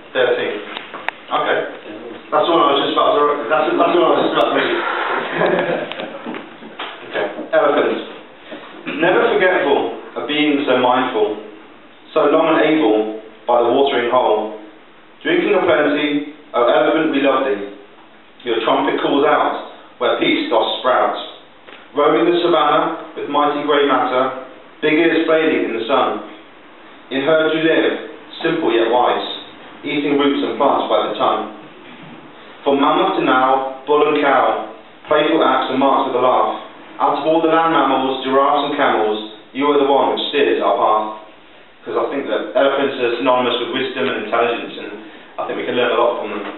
13. Okay. That's all I was just about to. That's all I was just about to make. Okay. Elephants. Never forgetful of being so mindful, so long and able by the watering hole. Drinking of plenty, O elephant, we love thee. Your trumpet calls out where peace doth sprout. Roaming the savannah with mighty grey matter, big ears flaming in the sun. In herd you live, simple yet wise, eating roots and plants by the ton. From mammoth to now, bull and cow, playful acts and marks with a laugh. Out of all the land mammals, giraffes and camels, you are the one which steers our path. Because I think that elephants are synonymous with wisdom and intelligence, and I think we can learn a lot from them.